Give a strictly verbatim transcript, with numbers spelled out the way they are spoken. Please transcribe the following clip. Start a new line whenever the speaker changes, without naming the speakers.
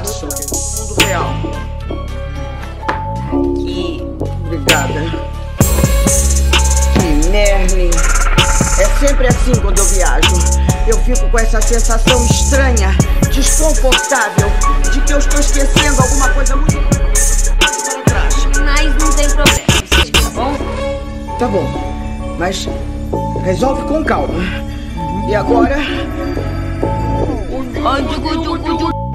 isso. No mundo real.
Aqui.
Obrigada. Que merda. É sempre assim quando eu viajo. Eu fico com essa sensação estranha, desconfortável, de que eu estou esquecendo alguma coisa muito importante para trás.
Mas não tem problema, tá bom?
Tá bom, mas resolve com calma. E agora?
Ai,